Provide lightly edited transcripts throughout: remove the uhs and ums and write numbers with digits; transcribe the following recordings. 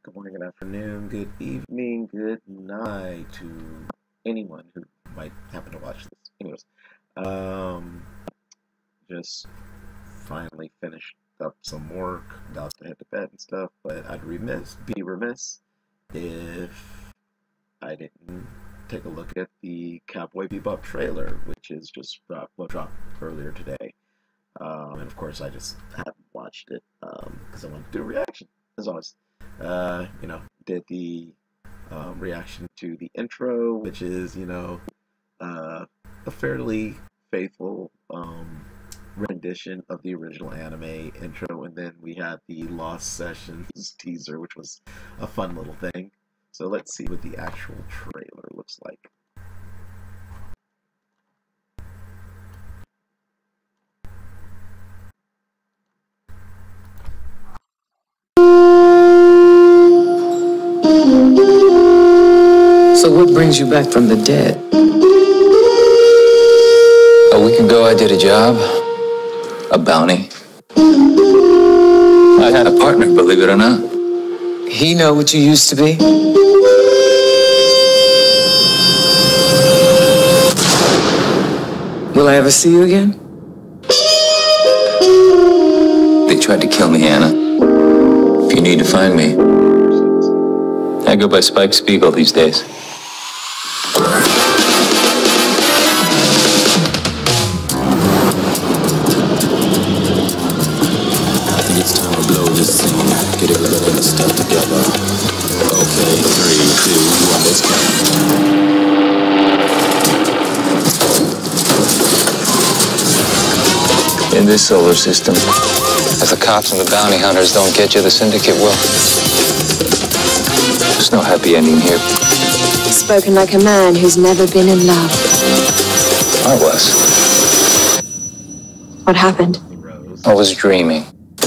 good morning, good afternoon, good evening, good night to anyone who might happen to watch this. Anyways, um, just finally finished up some work, about to head to bed and stuff, but I'd be remiss if I didn't take a look at the Cowboy Bebop trailer, which is just dropped earlier today. And of course, I just haven't watched it because I wanted to do a reaction, as always. Did the reaction to the intro, which is, a fairly faithful rendition of the original anime intro, and then we had the Lost Sessions teaser, which was a fun little thing. So let's see what the actual trailer looks like. So what brings you back from the dead? A week ago I did a job, a bounty. I had a partner, believe it or not. He know what you used to be? Will I ever see you again? They tried to kill me, Anna. If you need to find me, I go by Spike Spiegel these days. It's time to blow this scene. Get everybody in the stuff together. Okay, 3, 2, 1, let's go. In this solar system, if the cops and the bounty hunters don't get you, the syndicate will. There's no happy ending here. Spoken like a man who's never been in love. I was. What happened? I was dreaming.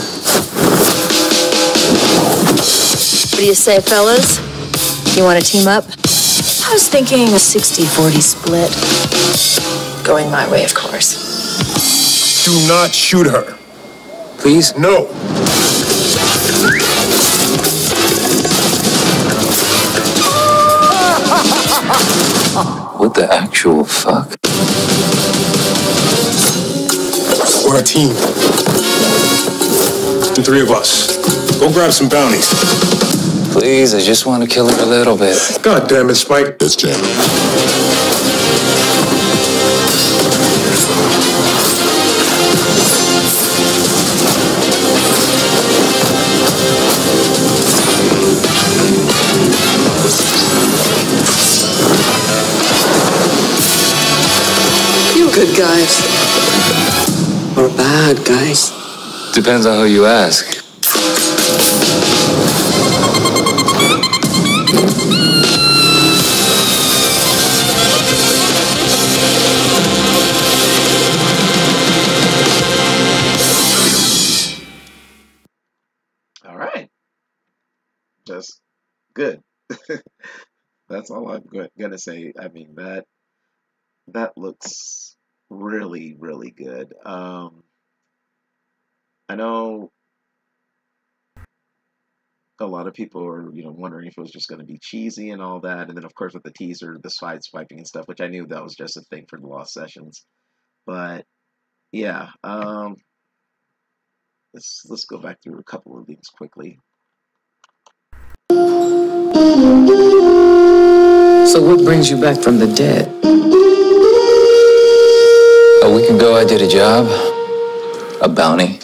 What do you say, fellas? You want to team up? I was thinking a 60-40 split. Going my way, of course. Do not shoot her. Please? No. What the actual fuck? We're a team. The three of us. Go grab some bounties. Please, I just want to kill her a little bit. God damn it, Spike. Let's jam it. You good guys. Or bad guys. Depends on who you ask. All right, just good. That's all I'm gonna say. I mean, that looks really, really good. I know a lot of people are, wondering if it was just going to be cheesy and all that, and then of course with the teaser, the side swiping and stuff, which I knew that was just a thing for the Lost Sessions. But yeah, let's go back through a couple of these quickly. So what brings you back from the dead? A week ago I did a job, a bounty.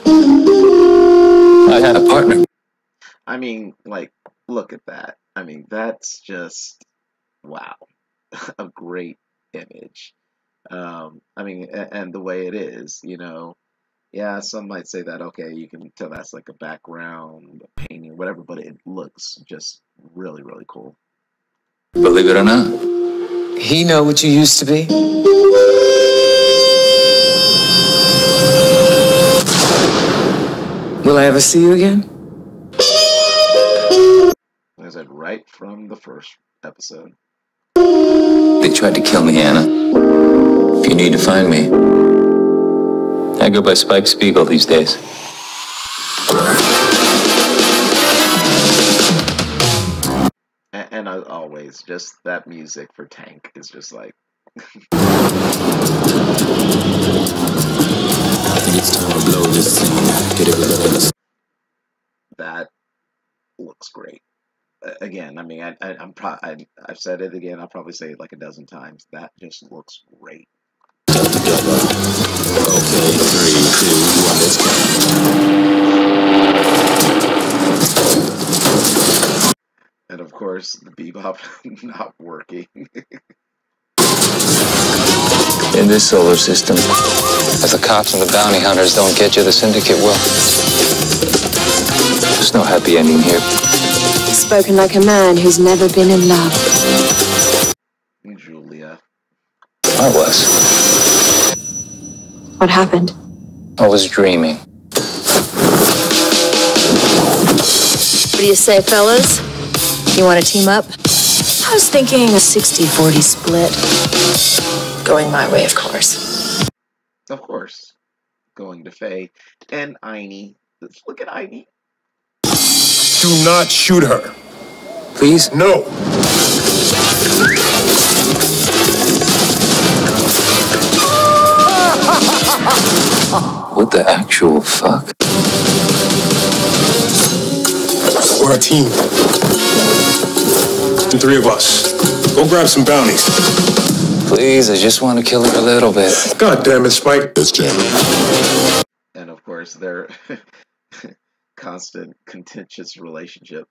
I had a partner. I mean, like, look at that. I mean, that's just, wow, a great image. I mean, and the way it is, yeah, some might say that, okay, you can tell that's like a background, a painting, or whatever, but it looks just really, really cool. Believe it or not. He know what you used to be? Will I ever see you again? Like I said, right from the first episode. They tried to kill me, Anna. If you need to find me, I go by Spike Spiegel these days. as always, just that music for Tank is just like. I think it's time to blow this scene. Get everybody in the That looks great. Again, I mean, I've said it again. I'll probably say it like a dozen times. That just looks great. stuff together. Okay, 3, 2, 1, let's go. And of course, the bebop not working. In this solar system, if the cops and the bounty hunters don't get you, the syndicate will. There's no happy ending here. Spoken like a man who's never been in love. Julia. I was. What happened? I was dreaming. What do you say, fellas? You want to team up? I was thinking a 60-40 split. Going my way, of course. Of course. Going to Faye and Einie. Look at Einie. Do not shoot her. Please? No. What the actual fuck? We're a team. The 3 of us. Go grab some bounties. Please, I just want to kill her a little bit. God damn it, Spike. Let's jam. And of course, their constant contentious relationship.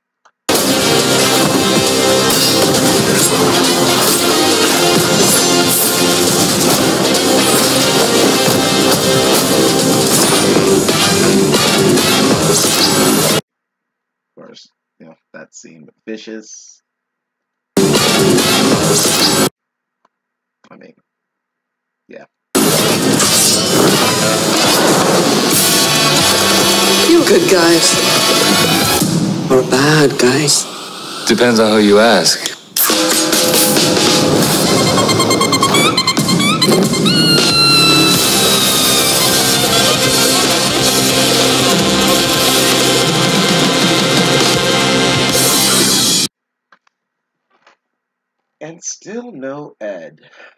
Of course, you know, that scene with Vicious. I mean, yeah. You good guys. Or bad guys. Depends on who you ask. And still no Ed.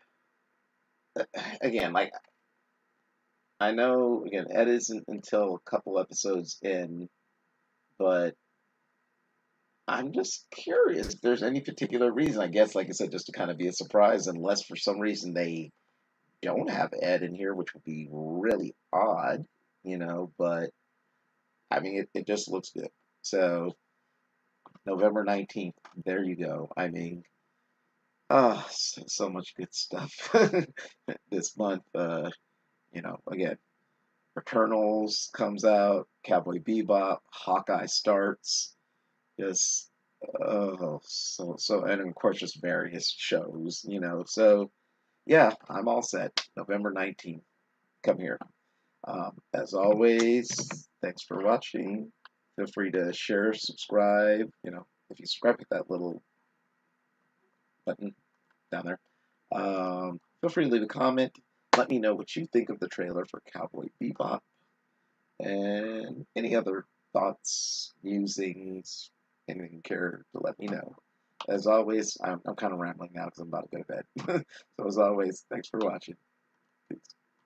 Again, like, I know, again, Ed isn't until a couple episodes in, but I'm just curious if there's any particular reason. I guess, like I said, just to kind of be a surprise, unless for some reason they don't have Ed in here, which would be really odd, you know, but I mean, it just looks good. So, November 19th, there you go. I mean, so much good stuff this month. You know, again, Returnals comes out, Cowboy Bebop, Hawkeye starts. Just and of course just various shows, you know. So yeah, I'm all set. November 19th. Come here. As always, thanks for watching. Feel free to share, subscribe. You know, if you subscribe, hit that little button down there. Feel free to leave a comment. Let me know what you think of the trailer for Cowboy Bebop. And any other thoughts, musings, anything you care to let me know. As always, I'm kind of rambling now because I'm about to go to bed. So as always, thanks for watching. Peace.